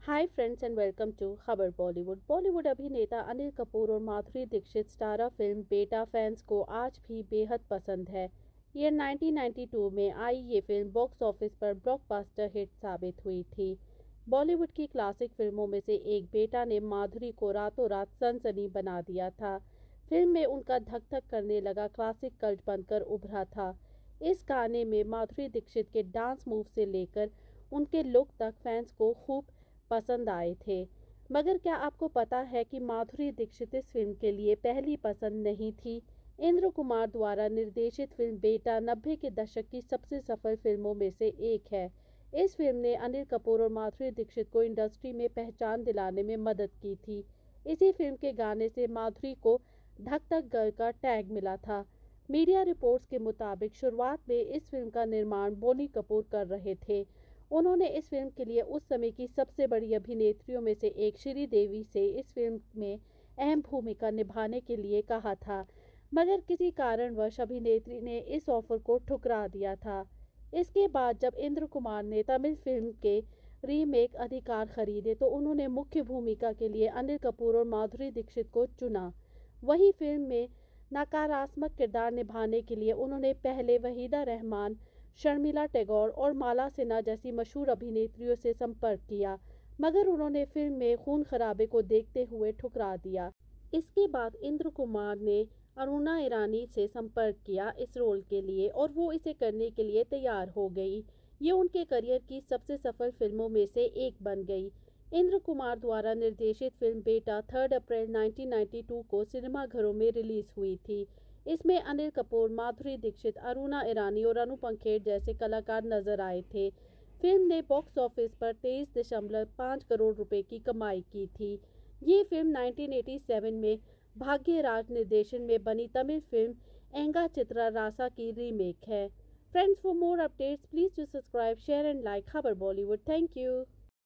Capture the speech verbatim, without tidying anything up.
Hi friends and welcome to Khabar Bollywood. Bollywood अभिनेता अनिल कपूर और Madhuri Dixit starrer फिल्म बेटा फैंस को आज भी बेहद पसंद है। ईयर नाइनटीन नाइंटी टू में आई ये फिल्म बॉक्स ऑफिस पर ब्लॉकबस्टर हिट साबित हुई थी। बॉलीवुड की क्लासिक फिल्मों में से एक बेटा ने माधुरी को रातों रात सनसनी बना दिया था। फिल्म में उनका धक धक करने लगा क्लासिक कल्ट बनकर उभरा था। इस गाने में माधुरी दीक्षित के डांस मूव से लेकर उनके लुक तक फैंस को खूब पसंद आए थे। मगर क्या आपको पता है कि माधुरी दीक्षित इस फिल्म के लिए पहली पसंद नहीं थी। इंद्र कुमार द्वारा निर्देशित फिल्म बेटा नब्बे के दशक की सबसे सफल फिल्मों में से एक है। इस फिल्म ने अनिल कपूर और माधुरी दीक्षित को इंडस्ट्री में पहचान दिलाने में मदद की थी। इसी फिल्म के गाने से माधुरी को धक धक गर्ल का टैग मिला था। मीडिया रिपोर्ट्स के मुताबिक शुरुआत में इस फिल्म का निर्माण बोनी कपूर कर रहे थे। उन्होंने इस फिल्म के लिए उस समय की सबसे बड़ी अभिनेत्रियों में से एक श्रीदेवी से इस फिल्म में अहम भूमिका निभाने के लिए कहा था, मगर किसी कारणवश अभिनेत्री ने इस ऑफर को ठुकरा दिया था। इसके बाद जब इंद्र कुमार ने तमिल फिल्म के रीमेक अधिकार खरीदे तो उन्होंने मुख्य भूमिका के लिए अनिल कपूर और माधुरी दीक्षित को चुना। वहीं फिल्म में नकारात्मक किरदार निभाने के लिए उन्होंने पहले वहीदा रहमान, शर्मिला टैगोर और माला सिन्हा जैसी मशहूर अभिनेत्रियों से संपर्क किया, मगर उन्होंने फिल्म में खून खराबे को देखते हुए ठुकरा दिया। इसके बाद इंद्र कुमार ने अरुणा ईरानी से संपर्क किया इस रोल के लिए और वो इसे करने के लिए तैयार हो गई। ये उनके करियर की सबसे सफल फिल्मों में से एक बन गई। इंद्र कुमार द्वारा निर्देशित फिल्म Beta third April nineteen ninety two को सिनेमाघरों में रिलीज हुई थी। इसमें अनिल कपूर, माधुरी दीक्षित, अरुणा ईरानी और अनुपम खेर जैसे कलाकार नजर आए थे। फिल्म ने बॉक्स ऑफिस पर तेईस दशमलव पाँच करोड़ रुपए की कमाई की थी। ये फिल्म नाइनटीन एटी सेवन में भाग्यराज निर्देशन में बनी तमिल फिल्म एंगा चित्रा रासा की रीमेक है। Friends, for more updates please to subscribe, share and like Khabar Bollywood. Thank you.